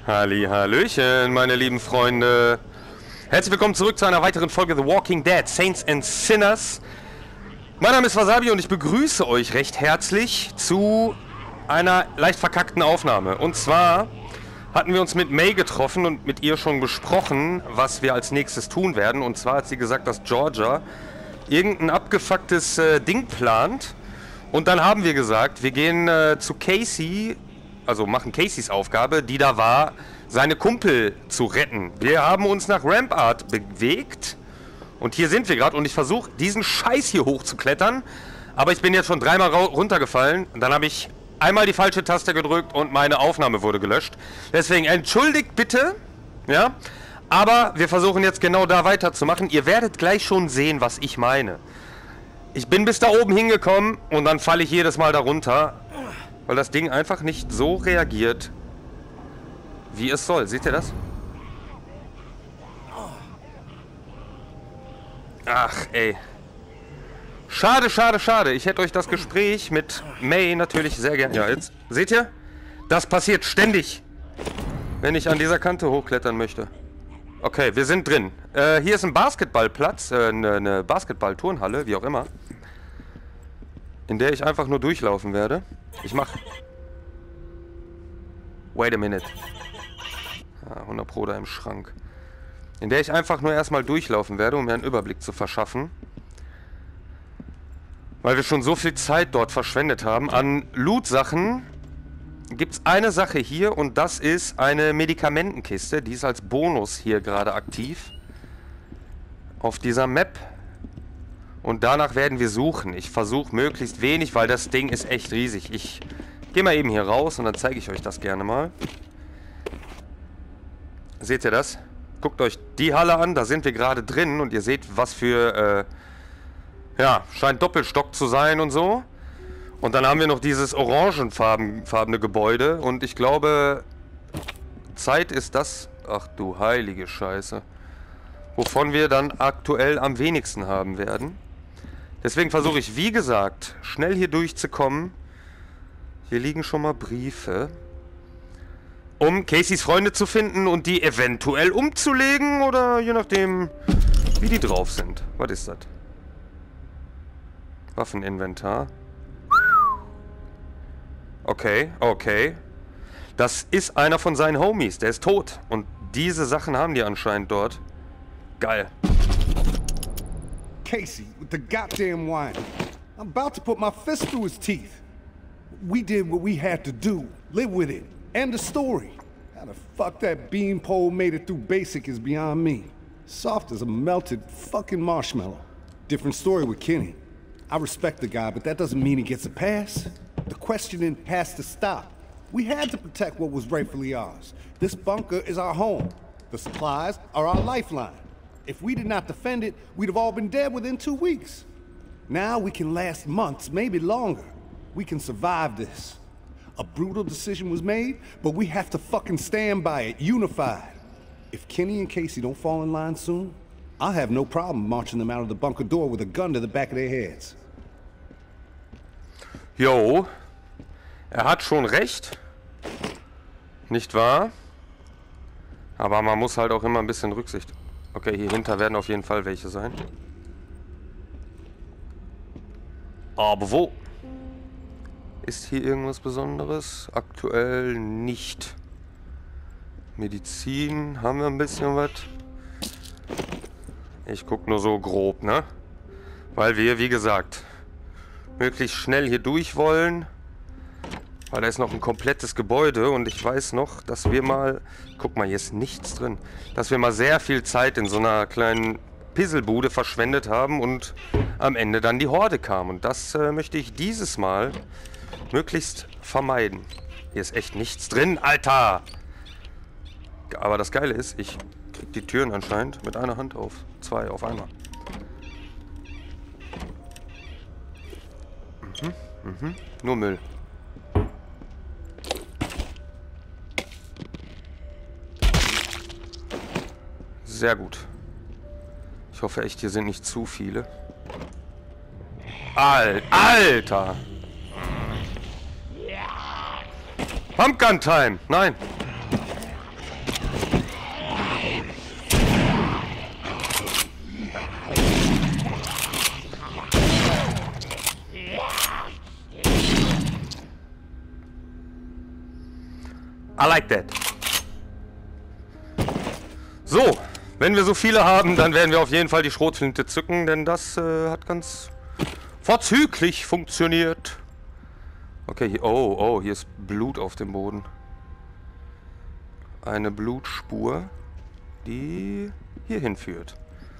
Hallöchen, meine lieben Freunde. Herzlich willkommen zurück zu einer weiteren Folge The Walking Dead, Saints and Sinners. Mein Name ist Wasabi und ich begrüße euch recht herzlich zu einer leicht verkackten Aufnahme. Und zwar hatten wir uns mit May getroffen und mit ihr schon besprochen, was wir als nächstes tun werden. Und zwar hat sie gesagt, dass Georgia irgendein abgefucktes Ding plant. Und dann haben wir gesagt, wir gehen zu Casey, also machen Caseys Aufgabe, die da war, seine Kumpel zu retten. Wir haben uns nach Rampart bewegt und hier sind wir gerade und ich versuche diesen Scheiß hier hochzuklettern, aber ich bin jetzt schon dreimal runtergefallen und dann habe ich einmal die falsche Taste gedrückt und meine Aufnahme wurde gelöscht. Deswegen entschuldigt bitte, ja, aber wir versuchen jetzt genau da weiterzumachen. Ihr werdet gleich schon sehen, was ich meine. Ich bin bis da oben hingekommen und dann falle ich jedes Mal da runter, weil das Ding einfach nicht so reagiert, wie es soll. Seht ihr das? Ach, ey. Schade, schade, schade. Ich hätte euch das Gespräch mit May natürlich sehr gerne... Ja, jetzt. Seht ihr? Das passiert ständig, wenn ich an dieser Kante hochklettern möchte. Okay, wir sind drin. Hier ist ein Basketballplatz, eine Basketball-Turnhalle, wie auch immer, in der ich einfach nur durchlaufen werde. Ich mach... Wait a minute. Ah, 100 Pro da im Schrank. In der ich einfach nur erstmal durchlaufen werde, um mir einen Überblick zu verschaffen. Weil wir schon so viel Zeit dort verschwendet haben. An Loot-Sachen gibt es eine Sache hier und das ist eine Medikamentenkiste. Die ist als Bonus hier gerade aktiv. Auf dieser Map. Und danach werden wir suchen. Ich versuche möglichst wenig, weil das Ding ist echt riesig. Ich gehe mal eben hier raus und dann zeige ich euch das gerne mal. Seht ihr das? Guckt euch die Halle an, da sind wir gerade drin und ihr seht, was für, ja, scheint Doppelstock zu sein und so. Und dann haben wir noch dieses orangenfarbene Gebäude und ich glaube, Zeit ist das, ach du heilige Scheiße, wovon wir dann aktuell am wenigsten haben werden. Deswegen versuche ich, wie gesagt, schnell hier durchzukommen. Hier liegen schon mal Briefe. Um Caseys Freunde zu finden und die eventuell umzulegen oder je nachdem, wie die drauf sind. Was ist das? Waffeninventar. Okay, okay. Das ist einer von seinen Homies, der ist tot. Und diese Sachen haben die anscheinend dort. Geil. Casey, with the goddamn wine. I'm about to put my fist through his teeth. We did what we had to do. Live with it. End the story. How the fuck that beanpole made it through basic is beyond me. Soft as a melted fucking marshmallow. Different story with Kenny. I respect the guy, but that doesn't mean he gets a pass. The questioning has to stop. We had to protect what was rightfully ours. This bunker is our home. The supplies are our lifeline. If we did not defend it, we'd have all been dead within 2 weeks. Now we can last months, maybe longer. We can survive this. A brutal decision was made, but we have to fucking stand by it, unified. If Kenny and Casey don't fall in line soon, I'll have no problem marching them out of the bunker door with a gun to the back of their heads. Jo, er hat schon recht. Nicht wahr? Aber man muss halt auch immer ein bisschen Rücksicht. Okay, hier hinter werden auf jeden Fall welche sein. Aber wo? Ist hier irgendwas Besonderes? Aktuell nicht. Medizin, haben wir ein bisschen was? Ich guck nur so grob, ne? Weil wir, wie gesagt, möglichst schnell hier durch wollen. Weil da ist noch ein komplettes Gebäude und ich weiß noch, dass wir mal... Guck mal, hier ist nichts drin. Dass wir mal sehr viel Zeit in so einer kleinen Pisselbude verschwendet haben und am Ende dann die Horde kam. Und das möchte ich dieses Mal möglichst vermeiden. Hier ist echt nichts drin, Alter! Aber das Geile ist, ich krieg die Türen anscheinend mit einer Hand auf. 2 auf einmal. Nur Müll. Sehr gut. Ich hoffe echt, hier sind nicht zu viele. Alter! Pumpgun Time! Nein! I like that. So, wenn wir so viele haben, dann werden wir auf jeden Fall die Schrotflinte zücken, denn das hat ganz vorzüglich funktioniert. Okay, hier, oh, hier ist Blut auf dem Boden. Eine Blutspur, die hier hinführt.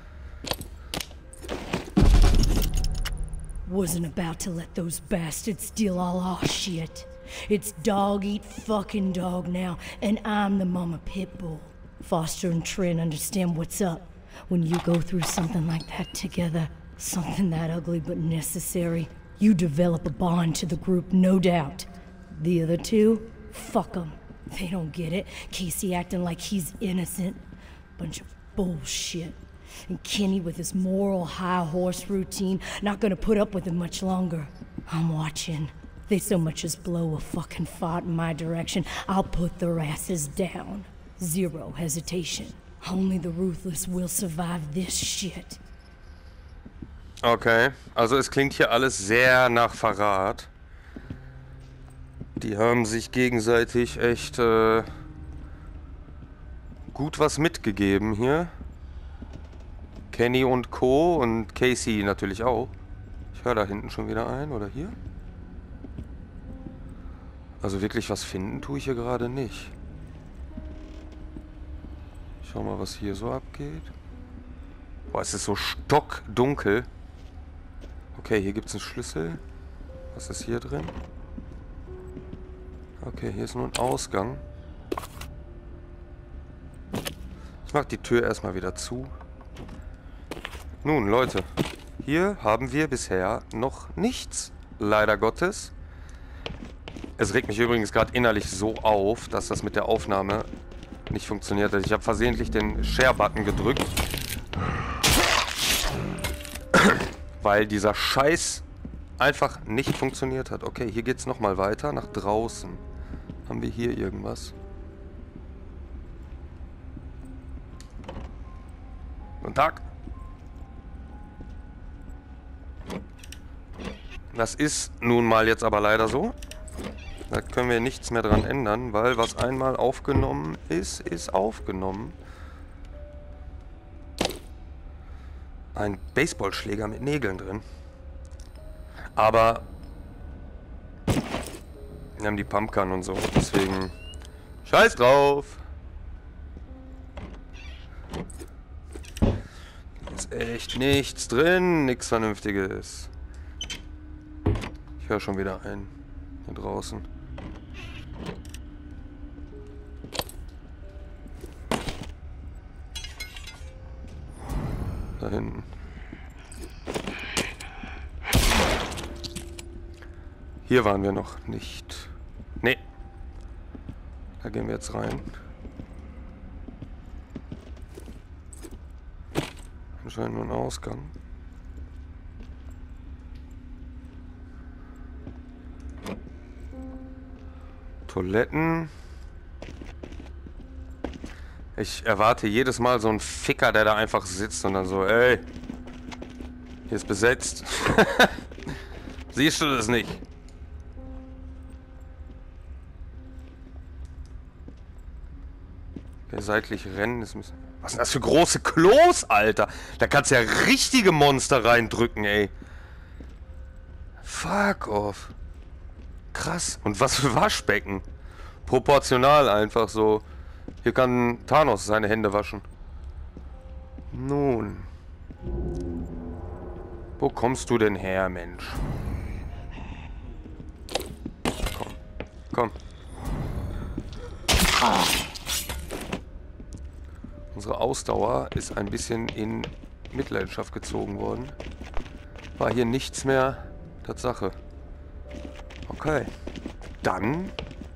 Wasn't about to let those bastards steal all our shit. It's dog eat fucking dog now, and I'm the mama pit bull. Foster and Trin understand what's up when you go through something like that together. Something that ugly but necessary. You develop a bond to the group, no doubt. The other two, fuck them. They don't get it. Casey acting like he's innocent. Bunch of bullshit. And Kenny with his moral high horse routine, not gonna put up with it much longer. I'm watching. They so much as blow a fucking fart in my direction, I'll put their asses down. Zero hesitation. Only the ruthless will survive this shit. Okay, also es klingt hier alles sehr nach Verrat. Die haben sich gegenseitig echt gut was mitgegeben hier. Kenny und Co. und Casey natürlich auch. Ich höre da hinten schon wieder ein, oder hier? Also wirklich was finden tue ich hier gerade nicht. Schau mal, was hier so abgeht. Boah, es ist so stockdunkel. Okay, hier gibt es einen Schlüssel. Was ist hier drin? Okay, hier ist nur ein Ausgang. Ich mache die Tür erstmal wieder zu. Nun, Leute. Hier haben wir bisher noch nichts. Leider Gottes. Es regt mich übrigens gerade innerlich so auf, dass das mit der Aufnahme nicht funktioniert hat. Ich habe versehentlich den Share-Button gedrückt. Weil dieser Scheiß einfach nicht funktioniert hat. Okay, hier geht's nochmal weiter, nach draußen. Haben wir hier irgendwas? Guten Tag. Das ist nun mal jetzt aber leider so. Da können wir nichts mehr dran ändern, weil was einmal aufgenommen ist, ist aufgenommen. Ein Baseballschläger mit Nägeln drin. Aber wir haben die Pumpgun und so, deswegen scheiß drauf. Ist echt nichts drin, nichts Vernünftiges. Ich höre schon wieder einen hier draußen. Da hinten. Hier waren wir noch nicht. Nee. Da gehen wir jetzt rein. Anscheinend nur ein Ausgang. Toiletten. Ich erwarte jedes Mal so einen Ficker, der da einfach sitzt und dann so, ey, hier ist besetzt. Siehst du das nicht? Okay, seitlich rennen ist... Was sind das für große Klos, Alter? Da kannst du ja richtige Monster reindrücken, ey. Fuck off. Krass. Und was für Waschbecken. Proportional einfach so. Hier kann Thanos seine Hände waschen. Nun. Wo kommst du denn her, Mensch? Komm. Komm. Unsere Ausdauer ist ein bisschen in Mitleidenschaft gezogen worden. War hier nichts mehr Tatsache. Okay. Dann,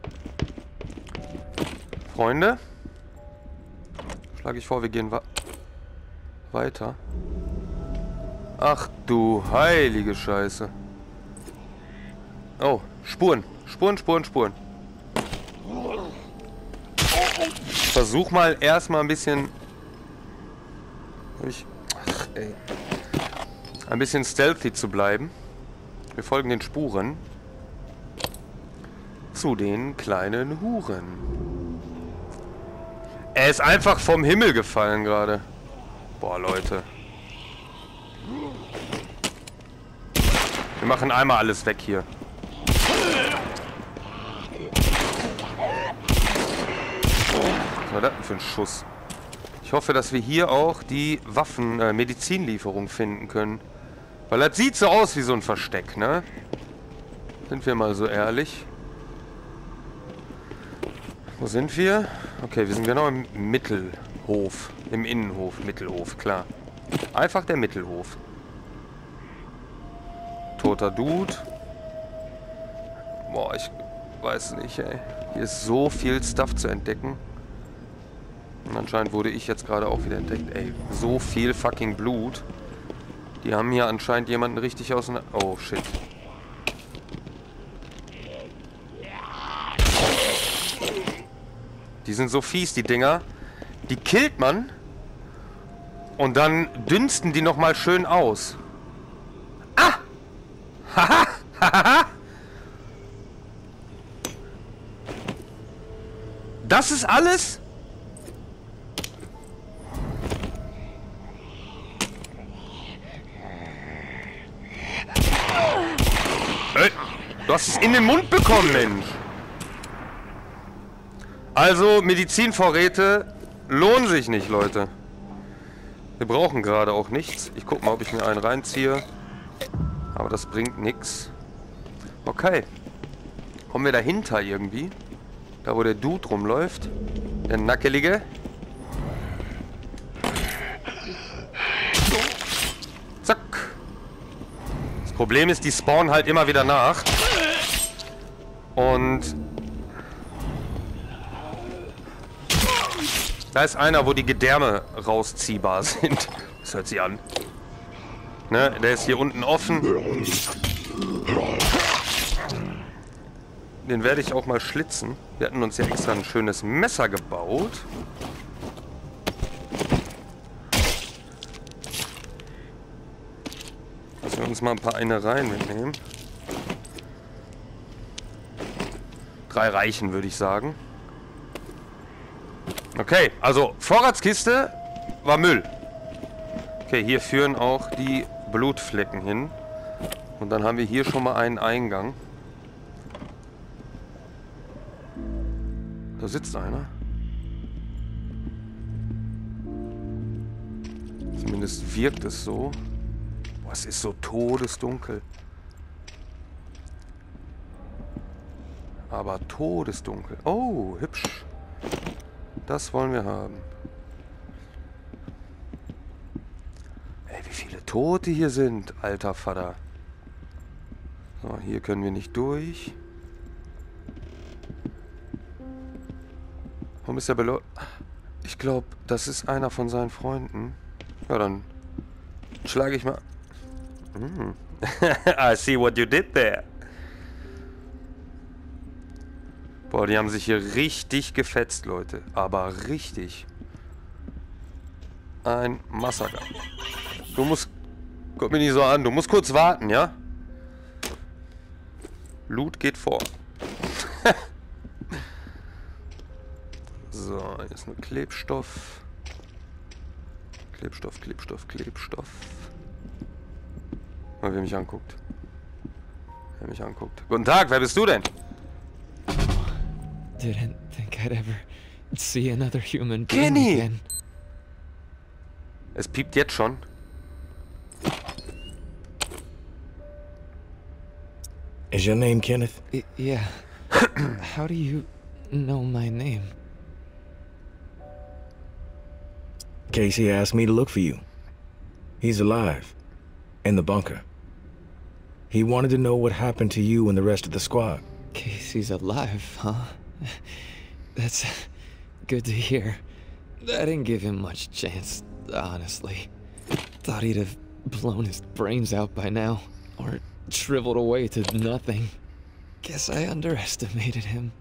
Freunde, schlage ich vor, wir gehen weiter. Ach du heilige Scheiße. Oh, Spuren. Spuren. Ich versuch mal erstmal ein bisschen... ein bisschen stealthy zu bleiben. Wir folgen den Spuren zu den kleinen Huren. Er ist einfach vom Himmel gefallen gerade. Boah, Leute. Wir machen einmal alles weg hier. Was war das denn für ein Schuss? Ich hoffe, dass wir hier auch die Medizinlieferung finden können. Weil das sieht so aus wie so ein Versteck, ne? Sind wir mal so ehrlich. Wo sind wir? Okay, wir sind genau im Mittelhof. Im Innenhof. Mittelhof, klar. Einfach der Mittelhof. Toter Dude. Boah, ich weiß nicht, ey. Hier ist so viel Stuff zu entdecken. Und anscheinend wurde ich jetzt gerade auch wieder entdeckt. Ey, so viel fucking Blut. Die haben hier anscheinend jemanden richtig auseinander... Oh, shit. Die sind so fies, die Dinger. Die killt man. Und dann dünsten die nochmal schön aus. Ah! Haha! Haha! Das ist alles? Du hast es in den Mund bekommen, Mensch. Also, Medizinvorräte lohnen sich nicht, Leute. Wir brauchen gerade auch nichts. Ich guck mal, ob ich mir einen reinziehe. Aber das bringt nichts. Okay. Kommen wir dahinter irgendwie? Da, wo der Dude rumläuft. Der Nackelige. Zack. Das Problem ist, die spawnen halt immer wieder nach. Und... da ist einer, wo die Gedärme rausziehbar sind. Das hört sich an. Ne, der ist hier unten offen. Den werde ich auch mal schlitzen. Wir hatten uns ja extra ein schönes Messer gebaut. Lassen wir uns mal ein paar Innereien mitnehmen. 3 reichen, würde ich sagen. Okay, also Vorratskiste war Müll. Okay, hier führen auch die Blutflecken hin. Und dann haben wir hier schon mal einen Eingang. Da sitzt einer. Zumindest wirkt es so. Boah, es ist so todesdunkel. Aber todesdunkel. Oh, hübsch. Das wollen wir haben. Ey, wie viele Tote hier sind, alter Vater. So, hier können wir nicht durch. Warum ist der Belo... Ich glaube, das ist einer von seinen Freunden. Ja, dann schlage ich mal... I see what you did there. Boah, die haben sich hier richtig gefetzt, Leute. Aber richtig. Ein Massaker. Du musst... Guck mir nicht so an. Du musst kurz warten, ja? Loot geht vor. So, hier ist nur Klebstoff. Klebstoff, Klebstoff, Klebstoff. Mal, wer mich anguckt. Wer mich anguckt. Guten Tag, wer bist du denn? Didn't think I'd ever see another human being Kenny! again. Es piept jetzt schon. Is your name Kenneth? Yeah. How do you know my name? Casey asked me to look for you. He's alive. In the bunker. He wanted to know what happened to you and the rest of the squad. Casey's alive, huh? That's good to hear. I didn't give him much chance, honestly. Thought he'd have blown his brains out by now, or shriveled away to nothing. Guess I underestimated him.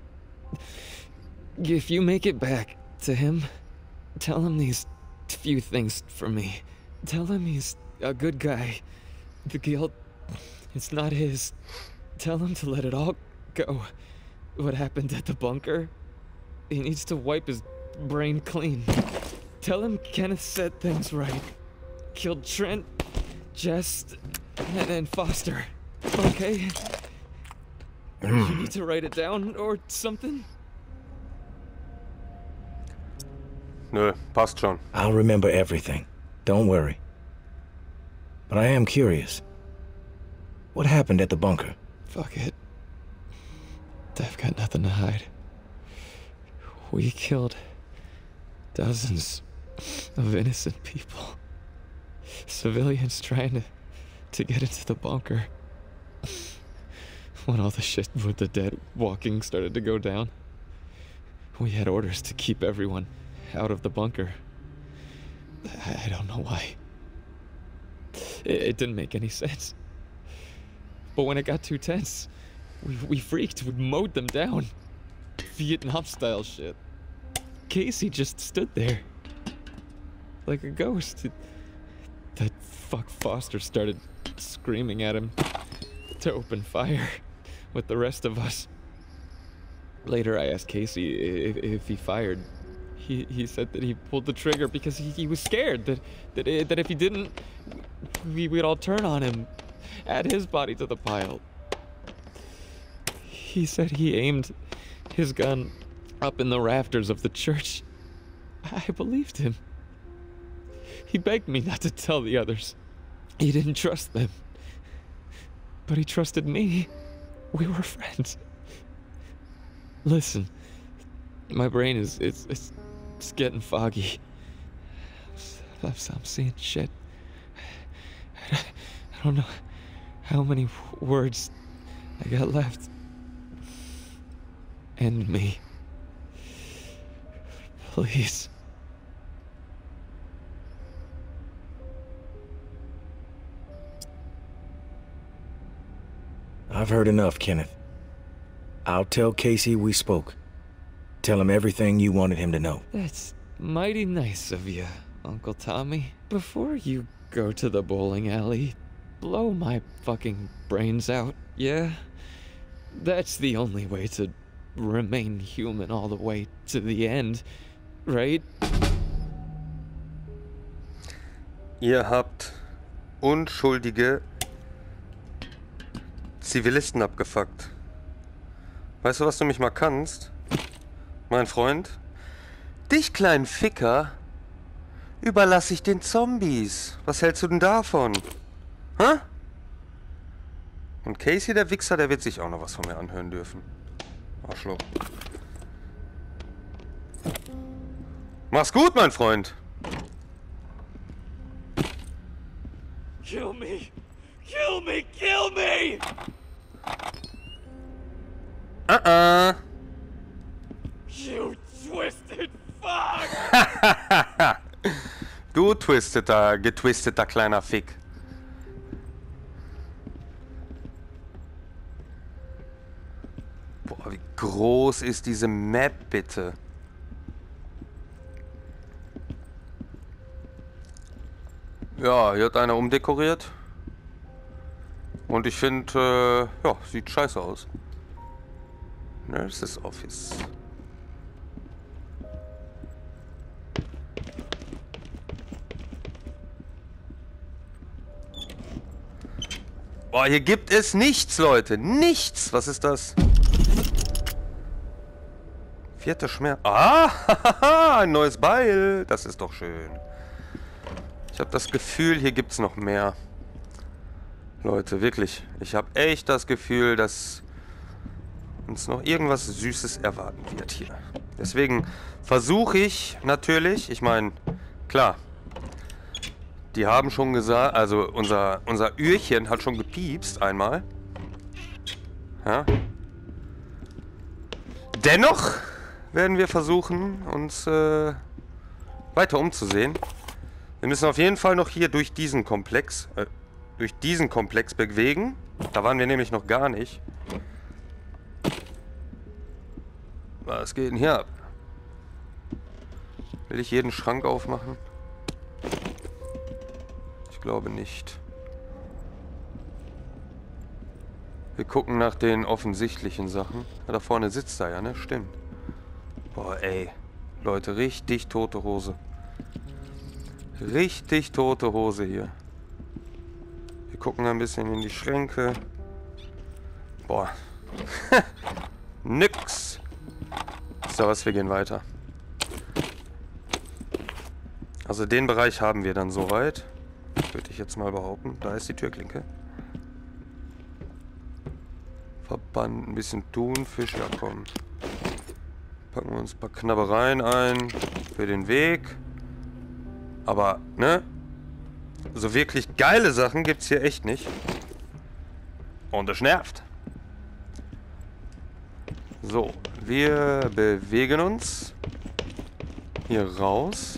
If you make it back to him, tell him these few things for me. Tell him he's a good guy. The guilt, it's not his. Tell him to let it all go. What happened at the bunker? He needs to wipe his Brain clean. Tell him Kenneth said things right. Killed Trent, Jess, and Foster. Okay? You need to write it down or something? Nö, passt schon. I'll remember everything. Don't worry. But I am curious. What happened at the bunker? Fuck it. I've got nothing to hide. We killed dozens of innocent people. Civilians trying to get into the bunker. When all the shit with the dead walking started to go down, we had orders to keep everyone out of the bunker. I don't know why. It didn't make any sense. But when it got too tense, we freaked. We mowed them down. Vietnam-style shit. Casey just stood there. Like a ghost. That fuck Foster started screaming at him to open fire with the rest of us. Later I asked Casey if he fired. He said that he pulled the trigger because he was scared that if he didn't, we'd all turn on him, add his body to the pile. He said he aimed his gun up in the rafters of the church. I believed him. He begged me not to tell the others. He didn't trust them. But he trusted me. We were friends. Listen, my brain is getting foggy. I'm seeing shit. I don't know how many words I got left. End me. Please. I've heard enough, Kenneth. I'll tell Casey we spoke. Tell him everything you wanted him to know. That's mighty nice of you, Uncle Tommy. Before you go to the bowling alley, blow my fucking brains out, yeah? That's the only way to remain human all the way to the end, right? Ihr habt unschuldige Zivilisten abgefuckt. Weißt du, was du mich mal kannst? Mein Freund? Dich, kleinen Ficker, überlasse ich den Zombies. Was hältst du denn davon? Hä? Und Casey, der Wichser, der wird sich auch noch was von mir anhören dürfen. Arschloch. Mach's gut, mein Freund. Kill me! Kill me! Kill me! You twisted fuck! Du getwisteter kleiner Fick. Boah, wie groß ist diese Map bitte? Ja, hier hat einer umdekoriert. Und ich finde, ja, sieht scheiße aus. Nurse's Office. Boah, hier gibt es nichts, Leute. Nichts. Was ist das? 4. Schmerz. Ah, ein neues Beil. Das ist doch schön. Ich habe das Gefühl, hier gibt es noch mehr. Leute, wirklich. Ich habe echt das Gefühl, dass uns noch irgendwas Süßes erwarten wird hier. Deswegen versuche ich natürlich, ich meine, klar, die haben schon gesagt, also unser Öhrchen hat schon gepiepst einmal. Ja. Dennoch werden wir versuchen, uns weiter umzusehen. Wir müssen auf jeden Fall noch hier durch diesen Komplex bewegen. Da waren wir nämlich noch gar nicht. Was geht denn hier ab? Will ich jeden Schrank aufmachen? Ich glaube nicht. Wir gucken nach den offensichtlichen Sachen. Ja, da vorne sitzt er ja, ne? Stimmt. Boah, ey. Leute, richtig tote Hose. Richtig tote Hose hier. Wir gucken ein bisschen in die Schränke. Boah. Nix. So, was, wir gehen weiter. Also den Bereich haben wir dann soweit. Würde ich jetzt mal behaupten. Da ist die Türklinke. Verband, ein bisschen Thunfisch. Ja, komm. Packen wir uns ein paar Knabbereien ein. Für den Weg. Aber, ne? So wirklich geile Sachen gibt's hier echt nicht. Und das nervt. So, wir bewegen uns hier raus.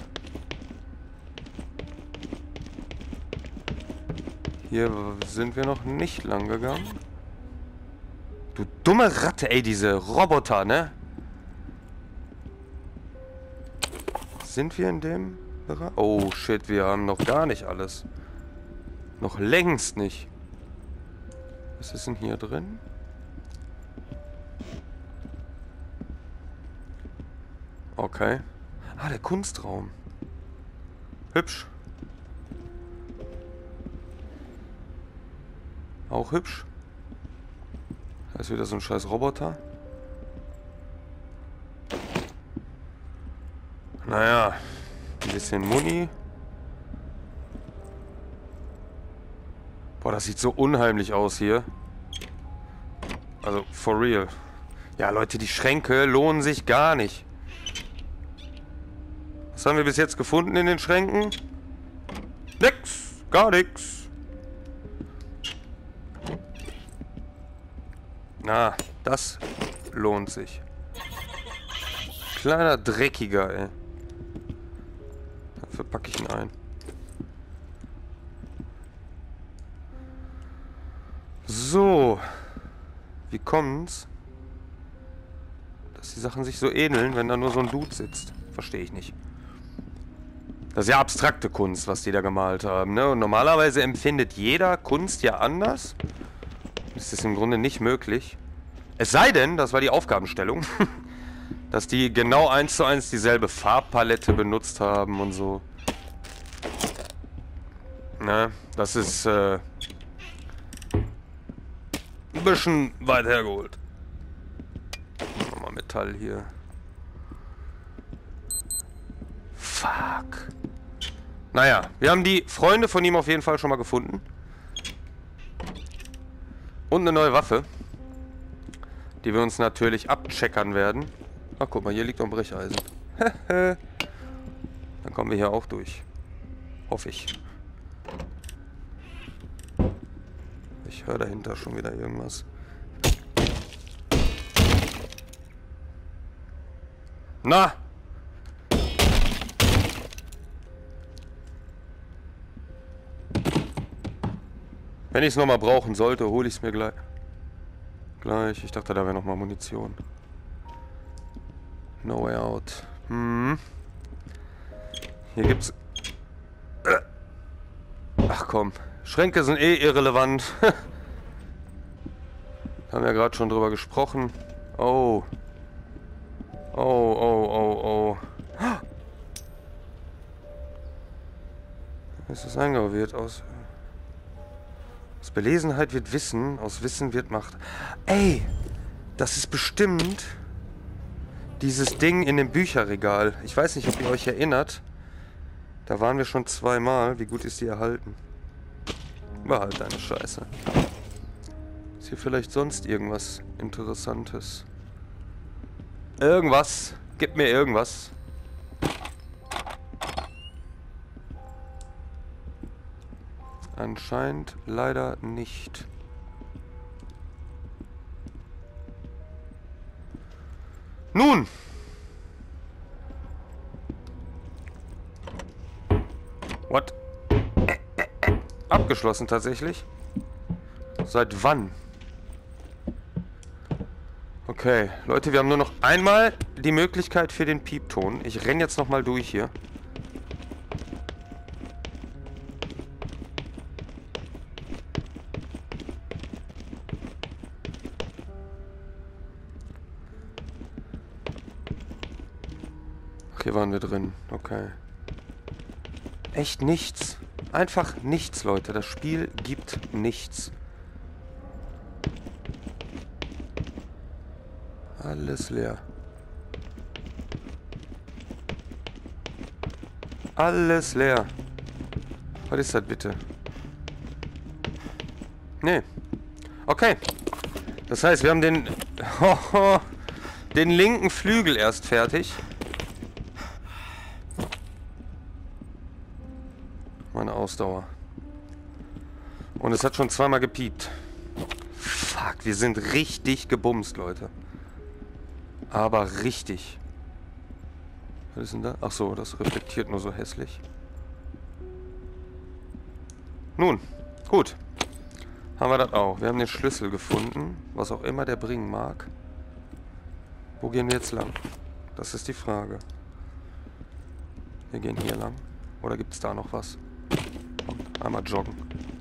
Hier sind wir noch nicht lang gegangen. Du dumme Ratte, ey, diese Roboter, ne? Sind wir in dem Bereich? Oh, shit, wir haben noch gar nicht alles. Noch längst nicht. Was ist denn hier drin? Okay. Ah, der Kunstraum. Hübsch. Auch hübsch. Da ist wieder so ein scheiß Roboter. Naja, ein bisschen Muni. Boah, das sieht so unheimlich aus hier. Also, for real. Ja, Leute, die Schränke lohnen sich gar nicht. Was haben wir bis jetzt gefunden in den Schränken? Nix. Gar nix. Na, das lohnt sich. Kleiner Dreckiger, ey. Dafür packe ich ihn ein. So. Wie kommt's, dass die Sachen sich so ähneln, wenn da nur so ein Dude sitzt? Verstehe ich nicht. Das ist ja abstrakte Kunst, was die da gemalt haben, ne? Und normalerweise empfindet jeder Kunst ja anders. Das ist im Grunde nicht möglich. Es sei denn, das war die Aufgabenstellung, dass die genau 1:1 dieselbe Farbpalette benutzt haben und so. Ne? Das ist ein bisschen weit hergeholt. Nochmal Metall hier. Fuck. Naja, wir haben die Freunde von ihm auf jeden Fall schon mal gefunden. Und eine neue Waffe. Die wir uns natürlich abcheckern werden. Ach, guck mal, hier liegt noch ein Brecheisen. Dann kommen wir hier auch durch. Hoffe ich. Ich höre dahinter schon wieder irgendwas. Na! Wenn ich es nochmal brauchen sollte, hole ich es mir gleich. Ich dachte, da wäre nochmal Munition. No way out. Hier gibt's... Ach komm. Schränke sind eh irrelevant. Haben wir gerade schon drüber gesprochen. Oh. Oh. Ist das eingraviert aus... Aus Belesenheit wird Wissen, aus Wissen wird Macht. Ey, das ist bestimmt dieses Ding in dem Bücherregal. Ich weiß nicht, ob ihr euch erinnert. Da waren wir schon zweimal. Wie gut ist die erhalten? War halt eine Scheiße. Ist hier vielleicht sonst irgendwas Interessantes? Irgendwas. Gib mir irgendwas. Anscheinend leider nicht. Nun! What? Abgeschlossen tatsächlich? Seit wann? Okay, Leute, wir haben nur noch einmal die Möglichkeit für den Piepton. Ich renne jetzt nochmal durch hier. Ach, hier waren wir drin. Okay. Echt nichts. Einfach nichts, Leute. Das Spiel gibt nichts. Alles leer. Alles leer. Was ist das bitte? Nee. Okay. Das heißt, wir haben den... den linken Flügel erst fertig. Meine Ausdauer. Und es hat schon zweimal gepiept. Fuck, wir sind richtig gebumst, Leute. Aber richtig. Was ist denn da? Ach so, das reflektiert nur so hässlich. Nun, gut. Haben wir das auch. Wir haben den Schlüssel gefunden. Was auch immer der bringen mag. Wo gehen wir jetzt lang? Das ist die Frage. Wir gehen hier lang. Oder gibt es da noch was? Komm, einmal joggen.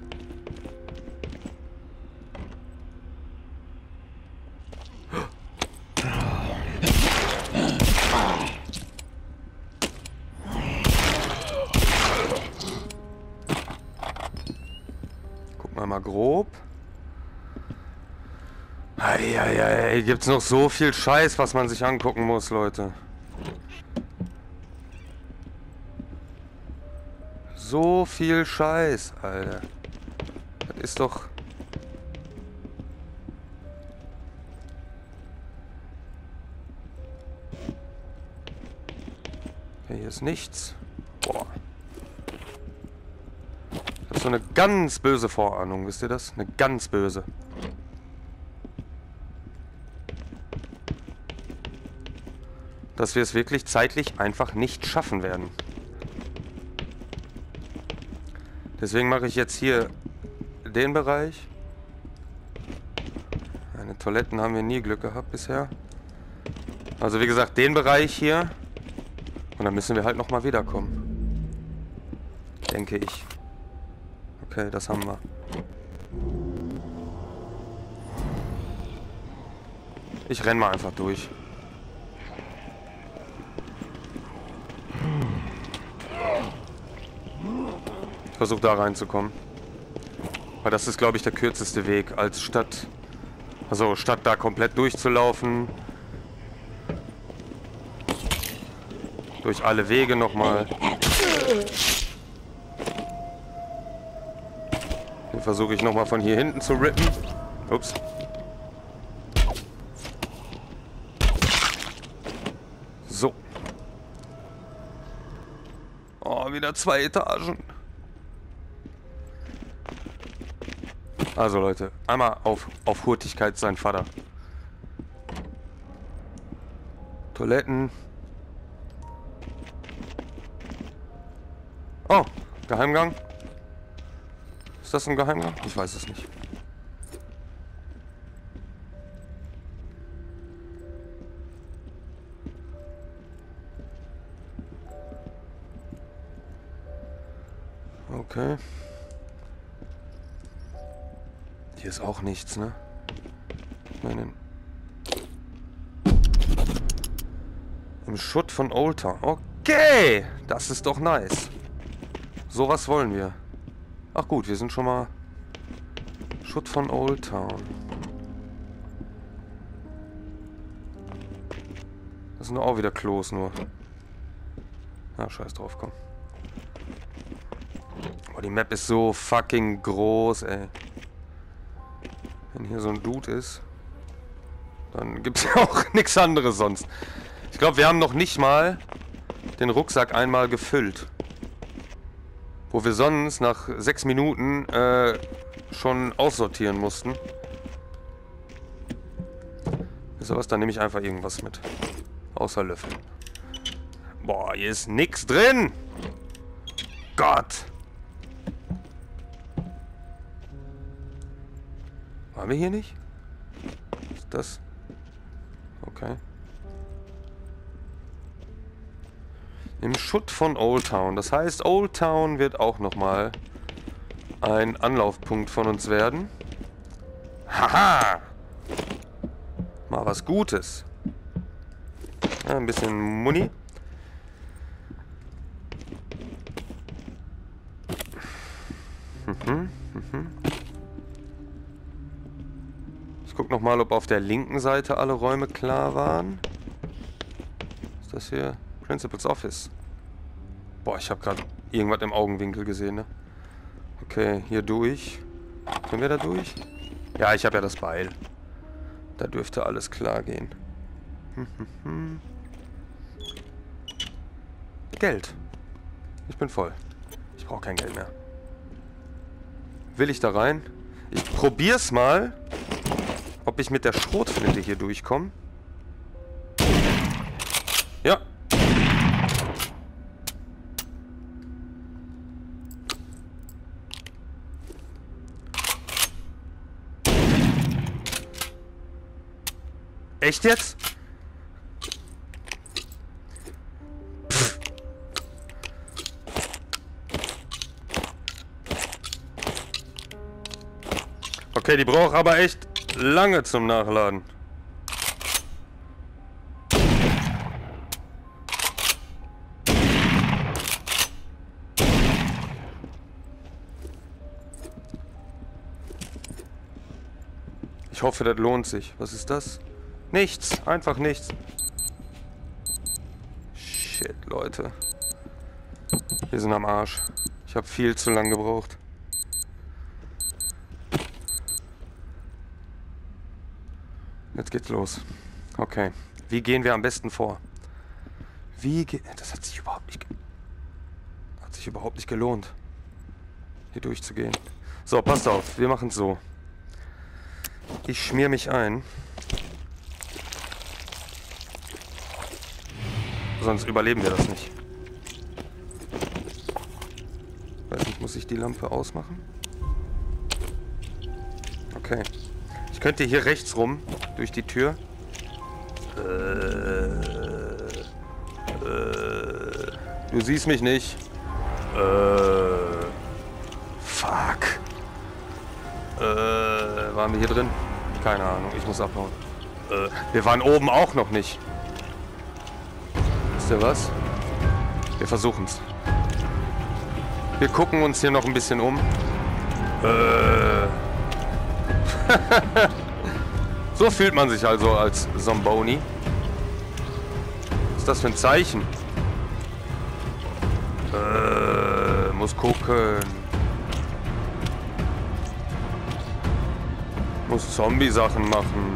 Gucken wir mal grob. Eieiei, gibt's noch so viel Scheiß, was man sich angucken muss, Leute. So viel Scheiß, Alter. Das ist doch... Okay, hier ist nichts. Boah. Das ist so eine ganz böse Vorahnung, wisst ihr das? Eine ganz böse. Dass wir es wirklich zeitlich einfach nicht schaffen werden. Deswegen mache ich jetzt hier den Bereich. Meine Toiletten haben wir nie Glück gehabt bisher. Also wie gesagt, den Bereich hier. Und dann müssen wir halt nochmal wiederkommen. Denke ich. Okay, das haben wir. Ich renn mal einfach durch. Ich versuche da reinzukommen. Weil das ist, glaube ich, der kürzeste Weg, als statt da komplett durchzulaufen. Durch alle Wege nochmal. Hier versuche ich nochmal von hier hinten zu rippen. Ups. So. Oh, wieder 2 Etagen. Also Leute, einmal auf Hurtigkeit sein Vater. Toiletten. Oh, Geheimgang. Ist das ein Geheimgang? Ich weiß es nicht. Okay. Hier ist auch nichts, ne? Ich meine... Im Schutt von Old Town. Okay! Das ist doch nice. Sowas wollen wir. Ach gut, wir sind schon mal... Schutt von Old Town. Das sind auch wieder Klos nur. Na, scheiß drauf, komm. Oh, die Map ist so fucking groß, ey. Wenn hier so ein Dude ist, dann gibt es ja auch nichts anderes sonst. Ich glaube, wir haben noch nicht mal den Rucksack einmal gefüllt. Wo wir sonst nach 6 Minuten schon aussortieren mussten. Ist aber was, dann nehme ich einfach irgendwas mit. Außer Löffel. Boah, hier ist nix drin! Gott! Waren wir hier nicht? Ist das? Okay. Im Schutt von Old Town. Das heißt, Old Town wird auch nochmal ein Anlaufpunkt von uns werden. Haha! Mal was Gutes. Ja, ein bisschen Muni. Ich guck nochmal, ob auf der linken Seite alle Räume klar waren. Was ist das hier? Principal's Office. Boah, ich habe gerade irgendwas im Augenwinkel gesehen, ne? Okay, hier durch. Können wir da durch? Ja, ich habe ja das Beil. Da dürfte alles klar gehen. Geld. Ich bin voll. Ich brauche kein Geld mehr. Will ich da rein? Ich probier's mal, ob ich mit der Schrotflinte hier durchkomme. Ja. Echt jetzt? Pff. Okay, die braucht aber echt lange zum Nachladen. Ich hoffe, das lohnt sich. Was ist das? Nichts. Einfach nichts. Shit, Leute. Wir sind am Arsch. Ich habe viel zu lang gebraucht. Jetzt geht's los. Okay. Wie gehen wir am besten vor? Das hat sich überhaupt nicht gelohnt, hier durchzugehen. So, passt auf. Wir machen es so. Ich schmier mich ein. Sonst überleben wir das nicht. Weiß nicht, muss ich die Lampe ausmachen? Okay. Ich könnte hier rechts rum, durch die Tür. Du siehst mich nicht. Fuck. Waren wir hier drin? Keine Ahnung, ich muss abhauen. Wir waren oben auch noch nicht. Wisst ihr was? Wir versuchen's. Wir gucken uns hier noch ein bisschen um. So fühlt man sich also als Zomboni. Was ist das für ein Zeichen? Muss gucken. Muss Zombie-Sachen machen.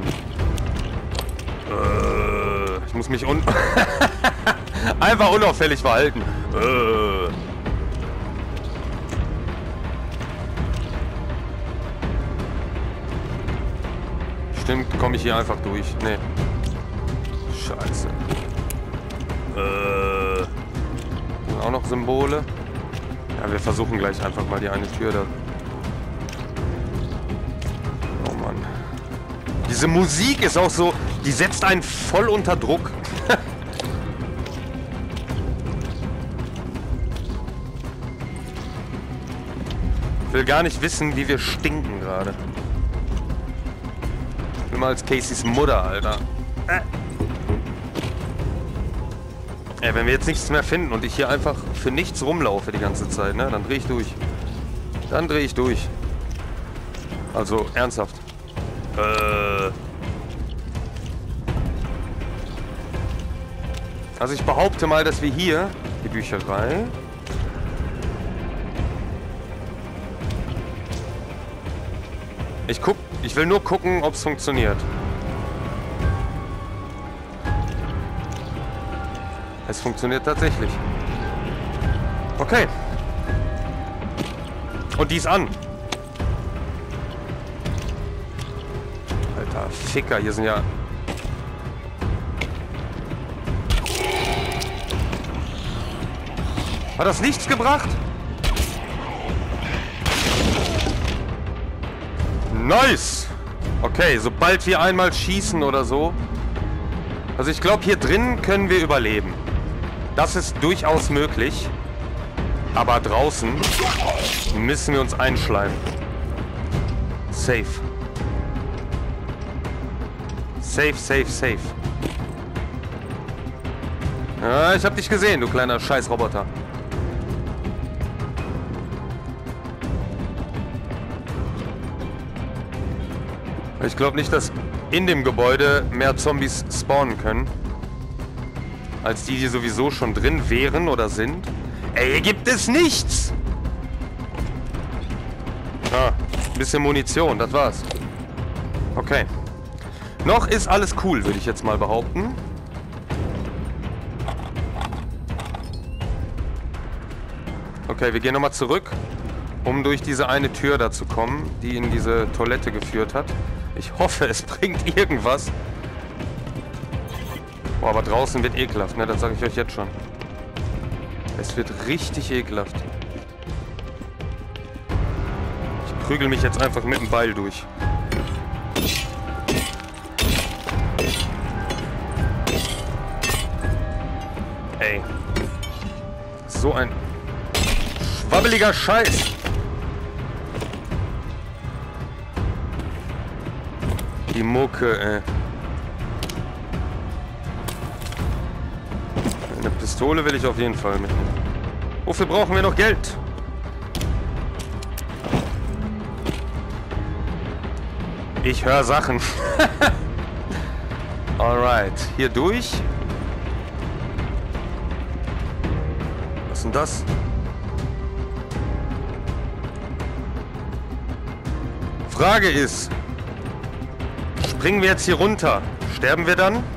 Ich muss mich einfach unauffällig verhalten. Stimmt, komme ich hier einfach durch. Nee. Scheiße. Sind auch noch Symbole? Ja, wir versuchen gleich einfach mal die eine Tür da. Oh Mann. Diese Musik ist auch so, die setzt einen voll unter Druck. Ich will gar nicht wissen, wie wir stinken gerade. Immer als Caseys Mutter, Alter. Wenn wir jetzt nichts mehr finden und ich hier einfach für nichts rumlaufe die ganze Zeit, ne, dann drehe ich durch. Dann drehe ich durch. Also, ernsthaft. Also ich behaupte mal, dass wir hier, die Bücherei... Ich will nur gucken, ob es funktioniert. Es funktioniert tatsächlich. Okay. Und die ist an. Alter Ficker, hier sind ja... Hat das nichts gebracht? Nice! Okay, sobald wir einmal schießen oder so. Also ich glaube, hier drin können wir überleben. Das ist durchaus möglich. Aber draußen müssen wir uns einschleimen. Safe. Safe, safe, safe. Ja, ich hab dich gesehen, du kleiner Scheißroboter. Ich glaube nicht, dass in dem Gebäude mehr Zombies spawnen können. Als die sowieso schon drin wären oder sind. Ey, hier gibt es nichts! Ah, ein bisschen Munition, das war's. Okay. Noch ist alles cool, würde ich jetzt mal behaupten. Okay, wir gehen nochmal zurück, um durch diese eine Tür da zu kommen, die in diese Toilette geführt hat. Ich hoffe, es bringt irgendwas. Boah, aber draußen wird ekelhaft, ne? Das sage ich euch jetzt schon. Es wird richtig ekelhaft. Ich prügel mich jetzt einfach mit dem Beil durch. Ey. So ein schwabbeliger Scheiß. Die Mucke, ey. Eine Pistole will ich auf jeden Fall mitnehmen. Wofür brauchen wir noch Geld? Ich höre Sachen. Alright, hier durch. Was ist denn das? Frage ist, springen wir jetzt hier runter? Sterben wir dann?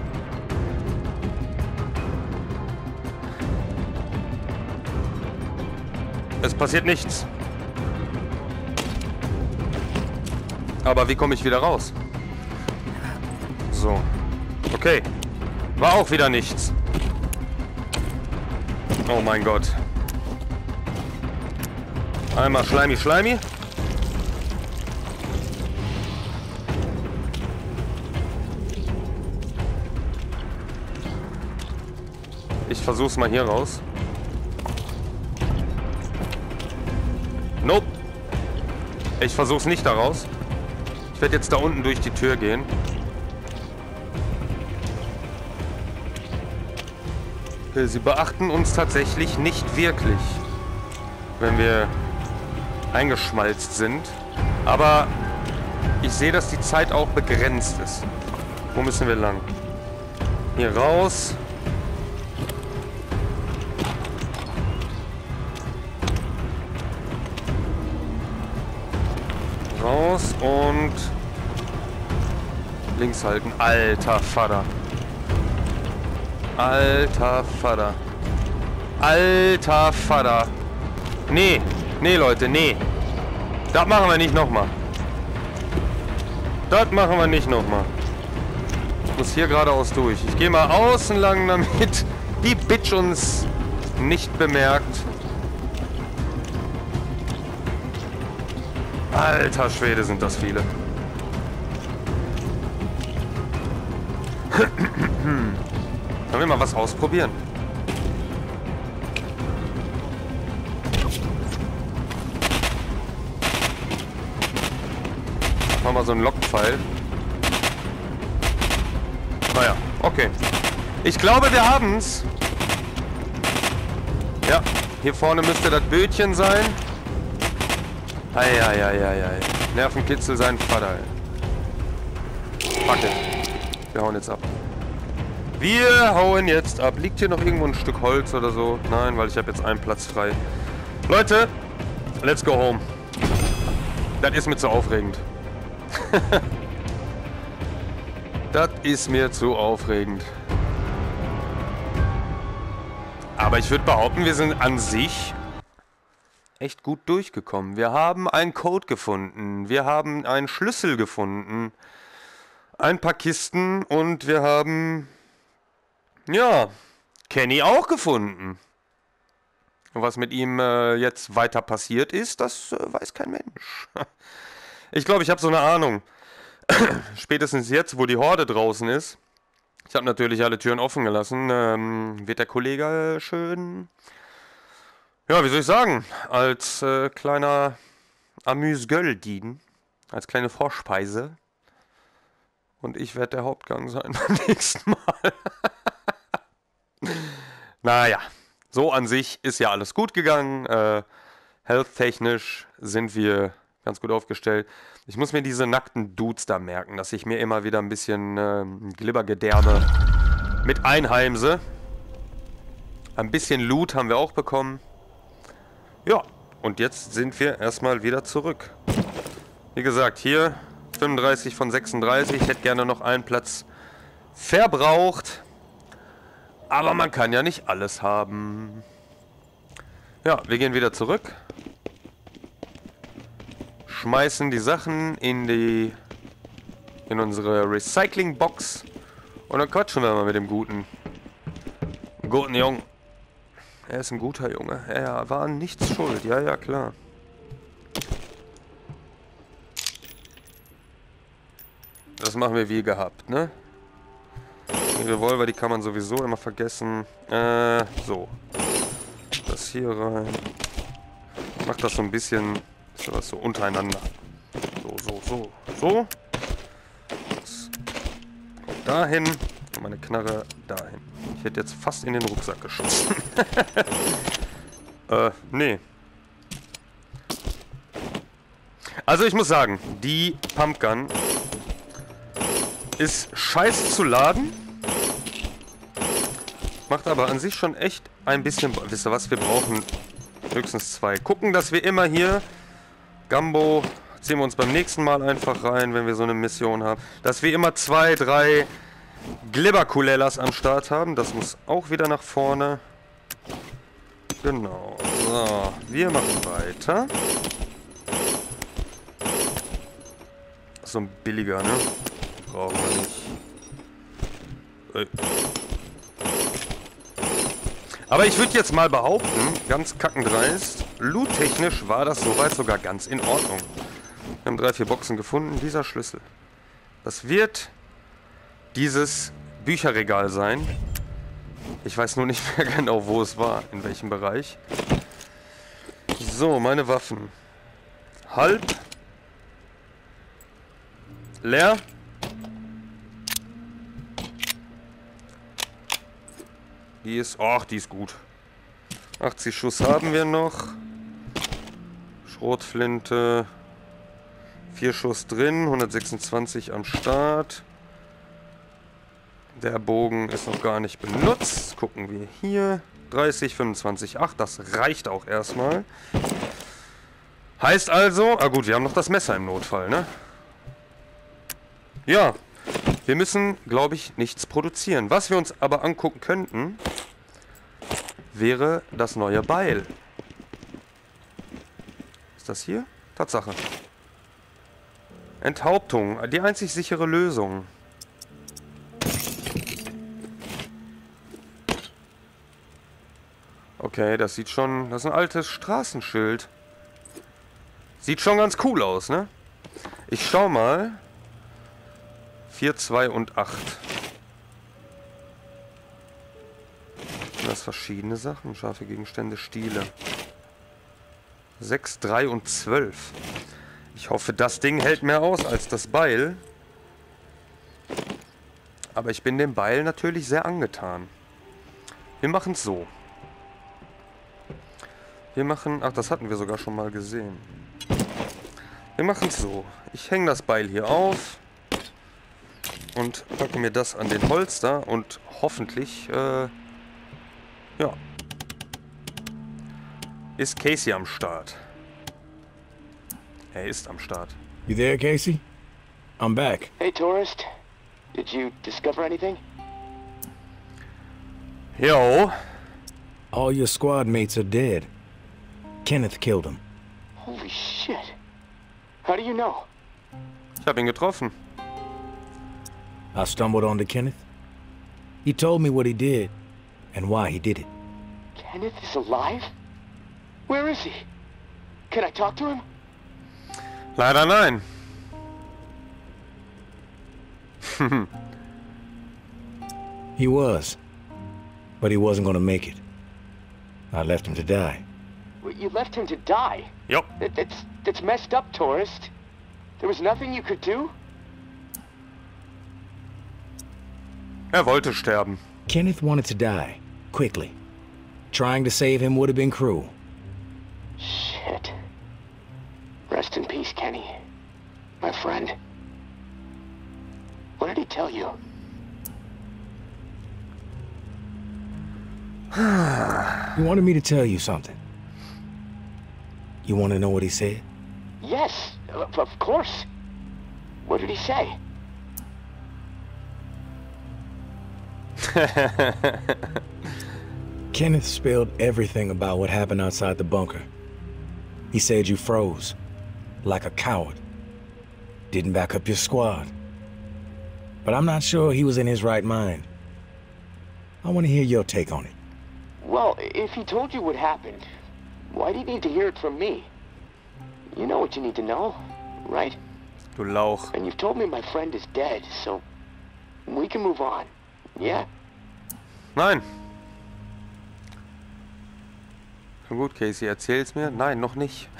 Es passiert nichts. Aber wie komme ich wieder raus? So. Okay. War auch wieder nichts. Oh mein Gott. Einmal Schleimi, Schleimi. Ich versuch's mal hier raus. Nope. Ich versuch's nicht da raus. Ich werde jetzt da unten durch die Tür gehen. Okay, sie beachten uns tatsächlich nicht wirklich, wenn wir eingeschmalzt sind. Aber ich sehe, dass die Zeit auch begrenzt ist. Wo müssen wir lang? Hier raus. Raus und links halten. Alter Vater. Alter Vater. Alter Vater. Nee. Nee, Leute, nee. Das machen wir nicht nochmal. Das machen wir nicht nochmal. Ich muss hier geradeaus durch. Ich gehe mal außen lang, damit die Bitch uns nicht bemerkt. Alter Schwede, sind das viele. Können wir mal was ausprobieren? Machen wir mal so einen Lockpfeil. Naja, okay. Ich glaube, wir haben's. Ja, hier vorne müsste das Bötchen sein. Eieieiei. Nervenkitzel sein Vater. Fuck it. Wir hauen jetzt ab. Wir hauen jetzt ab. Liegt hier noch irgendwo ein Stück Holz oder so? Nein, weil ich habe jetzt einen Platz frei. Leute, let's go home. Das ist mir zu aufregend. Das ist mir zu aufregend. Aber ich würde behaupten, wir sind an sich echt gut durchgekommen. Wir haben einen Code gefunden. Wir haben einen Schlüssel gefunden. Ein paar Kisten und wir haben, ja, Kenny auch gefunden. Und was mit ihm jetzt weiter passiert ist, das weiß kein Mensch. Ich glaube, ich habe so eine Ahnung. Spätestens jetzt, wo die Horde draußen ist, ich habe natürlich alle Türen offen gelassen, wird der Kollege schön, ja, wie soll ich sagen, als kleiner Amüs-Gueule dienen, als kleine Vorspeise. Und ich werde der Hauptgang sein beim nächsten Mal. Naja, so an sich ist ja alles gut gegangen. Health-technisch sind wir ganz gut aufgestellt. Ich muss mir diese nackten Dudes da merken, dass ich mir immer wieder ein bisschen Glibbergedärme mit einheimse. Ein bisschen Loot haben wir auch bekommen. Ja, und jetzt sind wir erstmal wieder zurück. Wie gesagt, hier 35 von 36. Ich hätte gerne noch einen Platz verbraucht. Aber man kann ja nicht alles haben. Ja, wir gehen wieder zurück. Schmeißen die Sachen in unsere Recycling-Box. Und dann quatschen wir mal mit dem guten Jungen. Er ist ein guter Junge. Er war an nichts schuld. Ja, ja, klar. Das machen wir wie gehabt, ne? Die Revolver, die kann man sowieso immer vergessen. So. Das hier rein. Macht das so ein bisschen was so untereinander. So. Das kommt dahin. Und meine Knarre dahin. Ich hätte jetzt fast in den Rucksack geschossen. Nee. Also ich muss sagen, die Pumpgun ist scheiße zu laden. Macht aber an sich schon echt ein bisschen... Wisst ihr was? Wir brauchen höchstens 2. Gucken, dass wir immer hier... Gambo ziehen wir uns beim nächsten Mal einfach rein, wenn wir so eine Mission haben. Dass wir immer 2, 3 Glibberkulelas am Start haben. Das muss auch wieder nach vorne. Genau. So, wir machen weiter. So ein billiger, ne? Brauchen wir nicht. Aber ich würde jetzt mal behaupten, ganz kackendreist, loottechnisch war das soweit sogar ganz in Ordnung. Wir haben 3, 4 Boxen gefunden. Dieser Schlüssel. Das wird dieses Bücherregal sein. Ich weiß nur nicht mehr genau, wo es war, in welchem Bereich. So, meine Waffen. Halb. Leer. Die ist... Ach, die ist gut. 80 Schuss haben wir noch. Schrotflinte. 4 Schuss drin. 126 am Start. Der Bogen ist noch gar nicht benutzt. Gucken wir hier. 30, 25, 8. Das reicht auch erstmal. Heißt also... Ah gut, wir haben noch das Messer im Notfall, ne? Ja. Wir müssen, glaube ich, nichts produzieren. Was wir uns aber angucken könnten, wäre das neue Beil. Ist das hier? Tatsache. Enthauptung. Die einzig sichere Lösung. Okay, das sieht schon... Das ist ein altes Straßenschild. Sieht schon ganz cool aus, ne? Ich schau mal... 4, 2 und 8. Sind das verschiedene Sachen? Scharfe Gegenstände, Stiele. 6, 3 und 12. Ich hoffe, das Ding hält mehr aus als das Beil. Aber ich bin dem Beil natürlich sehr angetan. Wir machen es so. Wir machen... Ach, das hatten wir sogar schon mal gesehen. Wir machen es so. Ich hänge das Beil hier auf. Und packe mir das an den Holster und hoffentlich, ja, ist Casey am Start. Er ist am Start. You there, Casey? I'm back. Hey, tourist. Did you discover anything? Yo. All your squad mates are dead. Kenneth killed them. Holy shit. How do you know? Ich habe ihn getroffen. I stumbled onto Kenneth. He told me what he did and why he did it. Kenneth is alive? Where is he? Can I talk to him? Leider nein. He was, but he wasn't gonna make it. I left him to die. You left him to die? Jo. That's messed up, tourist. There was nothing you could do? Er wollte sterben. Kenneth wanted to die, quickly. Trying to save him would have been cruel. Shit. Rest in peace, Thanks, Kenny. My friend. What did he tell you? He wanted me to tell you something. You want to know what he said? Yes, of course. What did he say? Kenneth spilled everything about what happened outside the bunker. He said you froze, like a coward. Didn't back up your squad. But I'm not sure he was in his right mind. I want to hear your take on it. Well, if he told you what happened, why do you need to hear it from me? You know what you need to know, right? Du Lauch. And you've told me my friend is dead, so we can move on, yeah? Nein. Schon gut, Casey, erzähl's mir. Nein, noch nicht.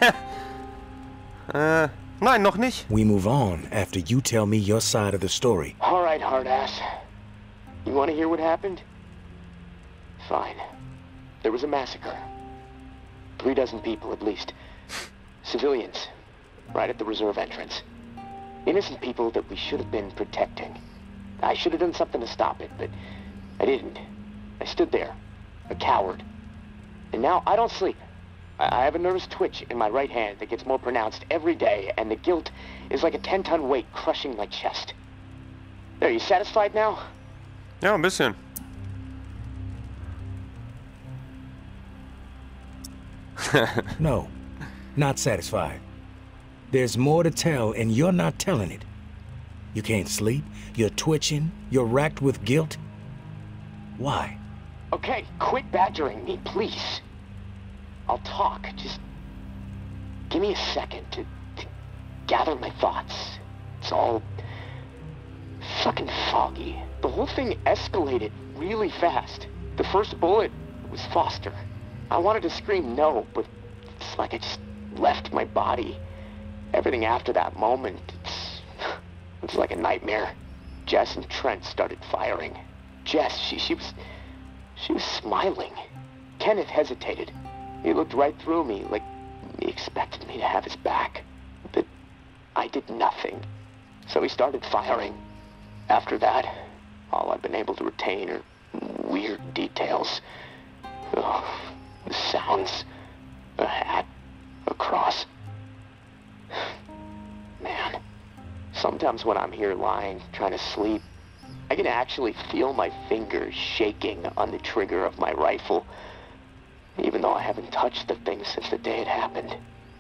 Nein, noch nicht. We move on after you tell me your side of the story. All right, hard-ass. You want to hear what happened? Fine. There was a massacre. 36 people, at least. Civilians. Right at the reserve entrance. Innocent people that we should have been protecting. I should have done something to stop it, but I didn't. I stood there. A coward. And now I don't sleep. I have a nervous twitch in my right hand that gets more pronounced every day, and the guilt is like a 10-ton weight crushing my chest. Are you satisfied now? Ja, ein bisschen. No, not satisfied. There's more to tell, and you're not telling it. You can't sleep, you're twitching, you're racked with guilt. Why? Okay, quit badgering me, please. I'll talk, just give me a second to gather my thoughts. It's all fucking foggy. The whole thing escalated really fast. The first bullet was Foster. I wanted to scream no, but it's like I just left my body. Everything after that moment, it's like a nightmare. Jess and Trent started firing. Jess, she was smiling. Kenneth hesitated. He looked right through me, like he expected me to have his back. But I did nothing. So he started firing. After that, all I've been able to retain are weird details. Oh, the sounds, a hat, a cross. Man, sometimes when I'm here lying, trying to sleep, I can actually feel my fingers shaking on the trigger of my rifle, even though I haven't touched the thing since the day it happened.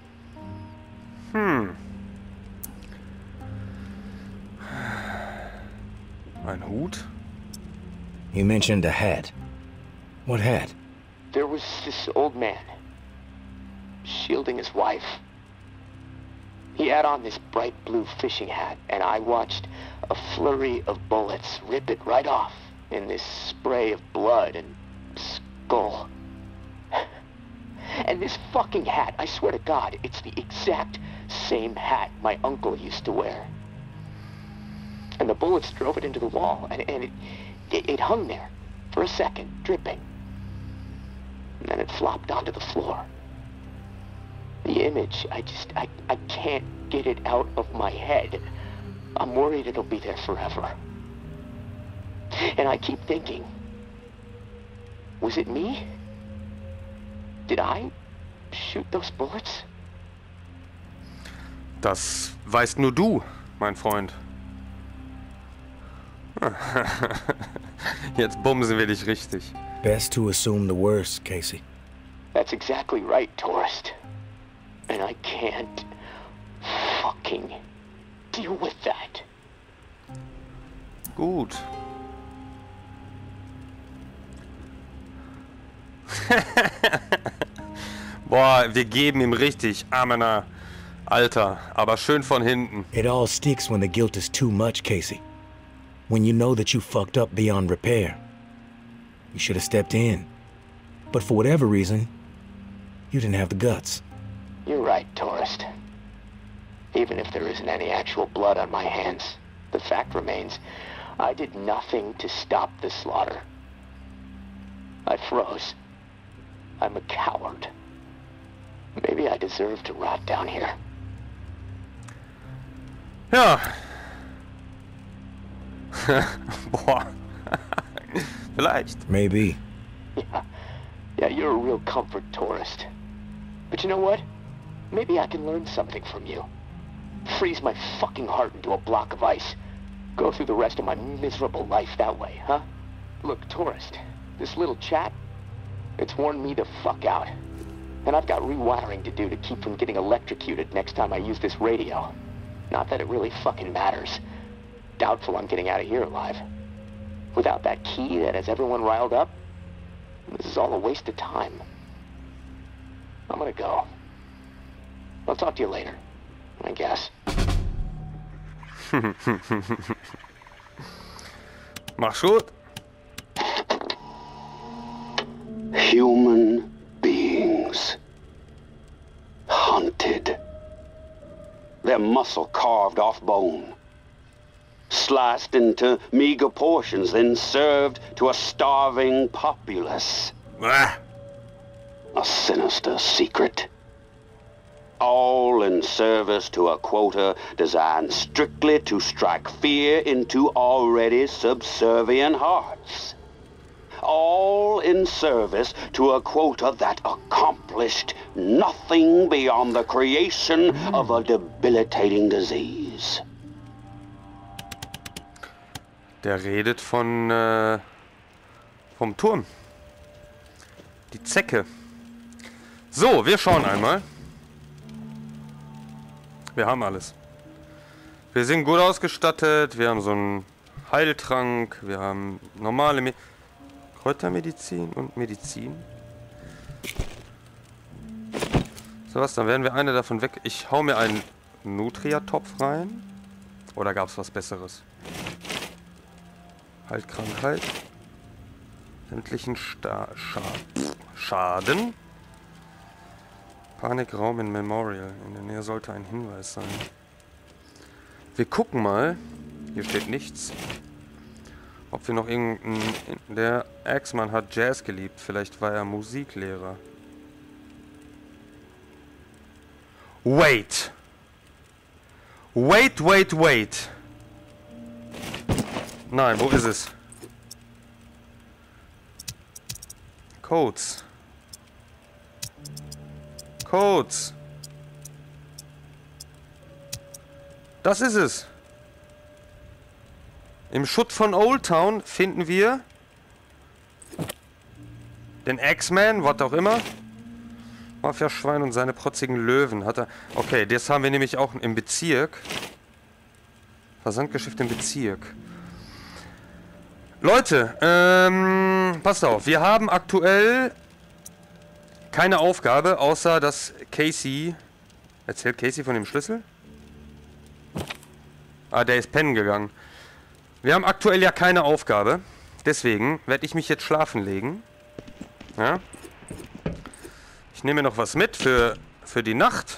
Ein Hut? You mentioned a hat. What hat? There was this old man, shielding his wife. He had on this bright blue fishing hat, and I watched a flurry of bullets rip it right off in this spray of blood and skull. And this fucking hat, I swear to God, it's the exact same hat my uncle used to wear. And the bullets drove it into the wall, and it hung there for a second, dripping. And then it flopped onto the floor. The image, I can't get it out of my head. I'm worried it'll be there forever. And I keep thinking, was it me? Did I shoot those bullets? Das weißt nur du, mein Freund. Jetzt bumsen wir dich richtig. Best to assume the worst, Casey. That's exactly right, tourist. And I can't fucking deal with that. Gut. Boah, wir geben ihm richtig, Amener. Alter, aber schön von hinten. It all sticks when the guilt is too much, Casey. When you know that you fucked up beyond repair. You should have stepped in. But for whatever reason, you didn't have the guts. You're right, tourist. Even if there isn't any actual blood on my hands, the fact remains, I did nothing to stop the slaughter. I froze. I'm a coward. Maybe I deserve to rot down here. Ja. Boah. Vielleicht. Maybe. Yeah, you're a real comfort tourist. But you know what? Maybe I can learn something from you. Freeze my fucking heart into a block of ice. Go through the rest of my miserable life that way, huh? Look, tourist, this little chat, it's worn me the fuck out. And I've got rewiring to do to keep from getting electrocuted next time I use this radio. Not that it really fucking matters. Doubtful I'm getting out of here alive. Without that key that has everyone riled up, this is all a waste of time. I'm gonna go. I'll talk to you later, I guess. Mach's gut. Human beings. Hunted. Their muscle carved off bone. Sliced into meager portions, then served to a starving populace. Ah. A sinister secret. All in service to a quota designed strictly to strike fear into already subservient hearts. All in service to a quota that accomplished nothing beyond the creation of a debilitating disease. Der redet von vom Turm. Die Zecke. So, wir schauen einmal. Wir haben alles. Wir sind gut ausgestattet. Wir haben so einen Heiltrank. Wir haben normale Kräutermedizin und Medizin. So was, dann werden wir eine davon weg. Ich hau mir einen Nutria-Topf rein. Oder gab es was Besseres? Halt Krankheit. Sämtlichen Schaden. Panikraum in Memorial. In der Nähe sollte ein Hinweis sein. Wir gucken mal. Hier steht nichts. Ob wir noch irgendeinen... Der Axeman hat Jazz geliebt. Vielleicht war er Musiklehrer. Wait. Wait. Nein, wo ist es? Codes. Das ist es. Im Schutt von Old Town finden wir den Axeman, was auch immer. Mafia-Schwein und seine protzigen Löwen hat er. Okay, das haben wir nämlich auch im Bezirk. Versandgeschäft im Bezirk. Leute, passt auf. Wir haben aktuell keine Aufgabe, außer dass Casey... Erzählt Casey von dem Schlüssel? Ah, der ist pennen gegangen. Wir haben aktuell ja keine Aufgabe. Deswegen werde ich mich jetzt schlafen legen. Ja. Ich nehme noch was mit für die Nacht.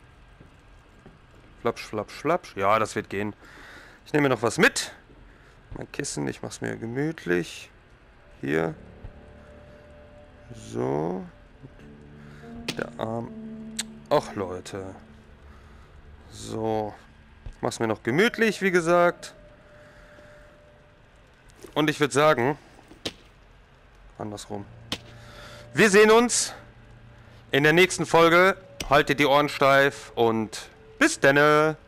Flapsch. Ja, das wird gehen. Ich nehme noch was mit. Mein Kissen, ich mache es mir gemütlich. Hier. So. Der Arm. Ach, Leute. So. Ich mache es mir noch gemütlich, wie gesagt. Und ich würde sagen... Andersrum. Wir sehen uns in der nächsten Folge. Haltet die Ohren steif und bis denne.